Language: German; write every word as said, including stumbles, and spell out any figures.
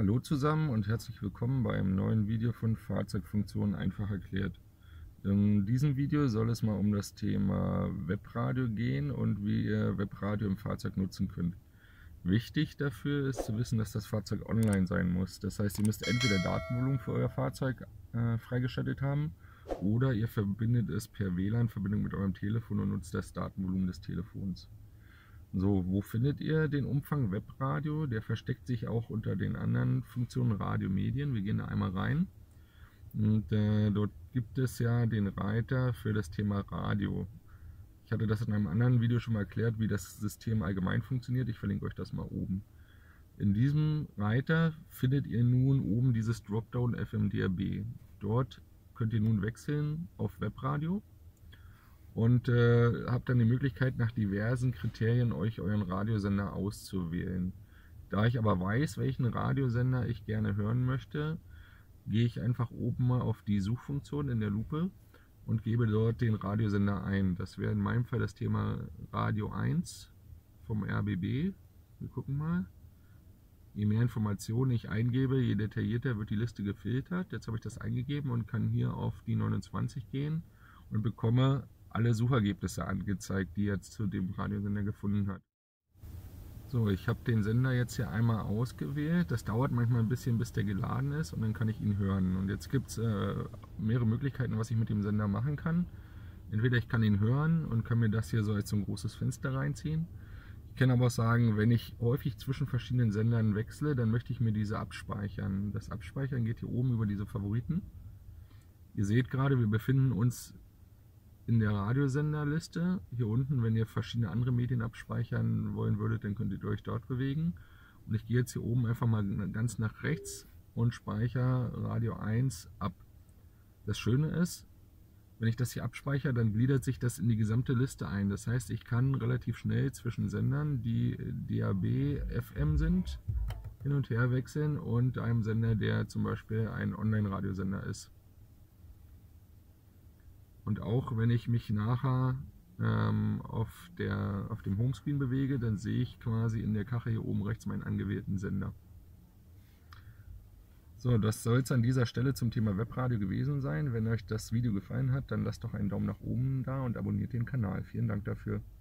Hallo zusammen und herzlich willkommen bei einem neuen Video von Fahrzeugfunktionen einfach erklärt. In diesem Video soll es mal um das Thema Webradio gehen und wie ihr Webradio im Fahrzeug nutzen könnt. Wichtig dafür ist zu wissen, dass das Fahrzeug online sein muss. Das heißt, ihr müsst entweder Datenvolumen für euer Fahrzeug äh, freigeschaltet haben oder ihr verbindet es per W L A N-Verbindung mit eurem Telefon und nutzt das Datenvolumen des Telefons. So, wo findet ihr den Umfang Webradio? Der versteckt sich auch unter den anderen Funktionen Radiomedien. Wir gehen da einmal rein. Und äh, dort gibt es ja den Reiter für das Thema Radio. Ich hatte das in einem anderen Video schon mal erklärt, wie das System allgemein funktioniert. Ich verlinke euch das mal oben. In diesem Reiter findet ihr nun oben dieses Dropdown F M D A B. Dort könnt ihr nun wechseln auf Webradio und äh, habt dann die Möglichkeit, nach diversen Kriterien euch euren Radiosender auszuwählen. Da ich aber weiß, welchen Radiosender ich gerne hören möchte, gehe ich einfach oben mal auf die Suchfunktion in der Lupe und gebe dort den Radiosender ein. Das wäre in meinem Fall das Thema Radio eins vom R B B. Wir gucken mal. Je mehr Informationen ich eingebe, je detaillierter wird die Liste gefiltert. Jetzt habe ich das eingegeben und kann hier auf die neunundzwanzig gehen und bekomme alle Suchergebnisse angezeigt, die er zu dem Radiosender gefunden hat. So, ich habe den Sender jetzt hier einmal ausgewählt. Das dauert manchmal ein bisschen, bis der geladen ist und dann kann ich ihn hören. Und jetzt gibt es äh, mehrere Möglichkeiten, was ich mit dem Sender machen kann. Entweder ich kann ihn hören und kann mir das hier so als so ein großes Fenster reinziehen. Ich kann aber auch sagen, wenn ich häufig zwischen verschiedenen Sendern wechsle, dann möchte ich mir diese abspeichern. Das Abspeichern geht hier oben über diese Favoriten. Ihr seht gerade, wir befinden uns in der Radiosenderliste. Hier unten, wenn ihr verschiedene andere Medien abspeichern wollen würdet, dann könnt ihr euch dort bewegen. Und ich gehe jetzt hier oben einfach mal ganz nach rechts und speichere Radio eins ab. Das Schöne ist, wenn ich das hier abspeichere, dann gliedert sich das in die gesamte Liste ein. Das heißt, ich kann relativ schnell zwischen Sendern, die D A B, F M sind, hin und her wechseln und einem Sender, der zum Beispiel ein Online-Radiosender ist. Und auch wenn ich mich nachher ähm, auf, der, auf dem Homescreen bewege, dann sehe ich quasi in der Kachel hier oben rechts meinen angewählten Sender. So, das soll es an dieser Stelle zum Thema Webradio gewesen sein. Wenn euch das Video gefallen hat, dann lasst doch einen Daumen nach oben da und abonniert den Kanal. Vielen Dank dafür.